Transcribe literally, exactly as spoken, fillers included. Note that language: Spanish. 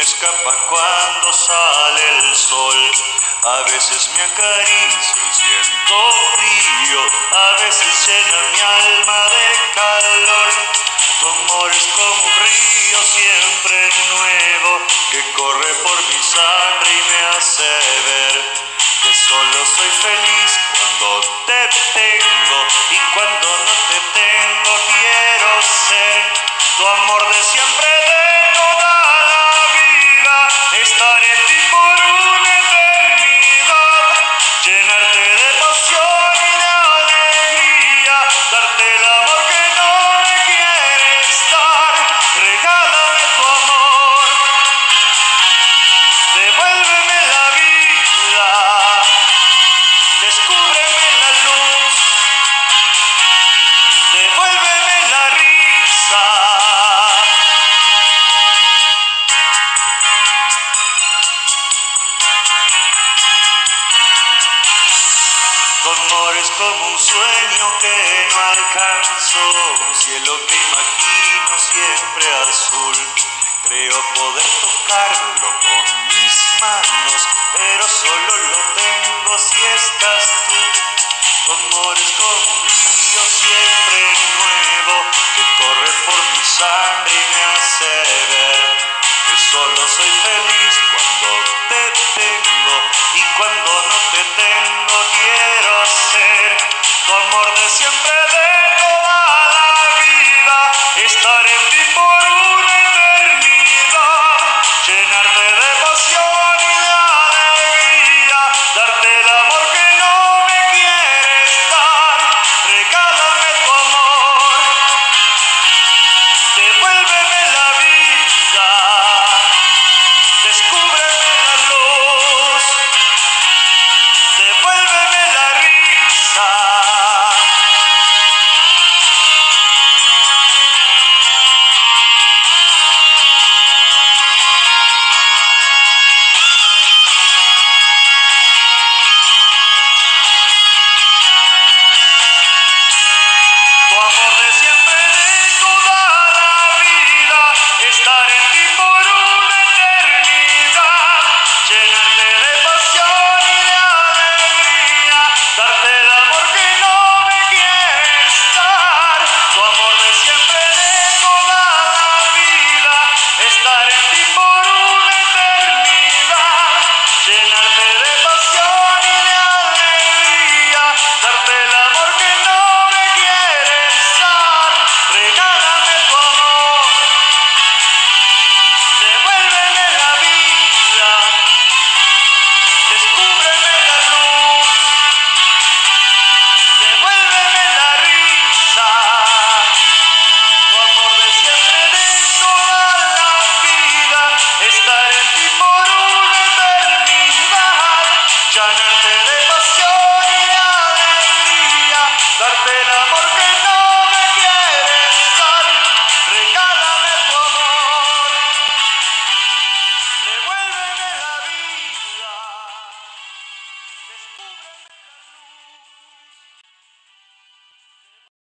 escapa cuando sale el sol. A veces me acaricia y siento frío, a veces llena mi alma de calor. Tu amor es como un río siempre nuevo que corre por mi sangre y me hace ver que solo soy feliz cuando te tengo y cuando no te tengo quiero ser tu amor de siempre, de toda la vida, estar en ti por una eternidad, llenarte de pasión y de alegría, darte el amor que no me quieres dar, regálame tu amor, devuélveme la vida, descúbreme la luz, devuélveme la risa. Tu amor es como un sueño que no alcanzo, un cielo que imagino siempre azul. Creo poder tocarlo con mis manos, pero solo lo tengo si estás tú. Tu amor es como un río siempre nuevo que corre por mi sangre y me hace ver que solo soy feliz cuando te tengo y cuando no te tengo quiero ser tu amor de siempre, de toda la vida, estar en ti por una eternidad, llenarte de pasión y de alegría, darte el amor que no me quieres dar, regálame tu amor, devuélveme la vida, descúbreme la luz, devuélveme la risa. Tu amor de siempre, de toda la vida, estar en ti por una eternidad, llenarte de pasión y de alegría, darte el amor que no me quieres dar, tu amor